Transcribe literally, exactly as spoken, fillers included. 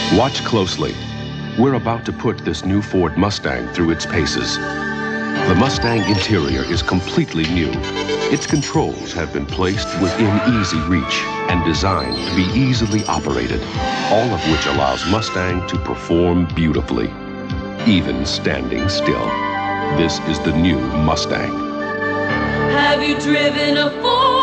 Watch closely. We're about to put this new Ford Mustang through its paces. The Mustang interior is completely new. Its controls have been placed within easy reach and designed to be easily operated, all of which allows Mustang to perform beautifully, even standing still. This is the new Mustang. Have you driven a Ford?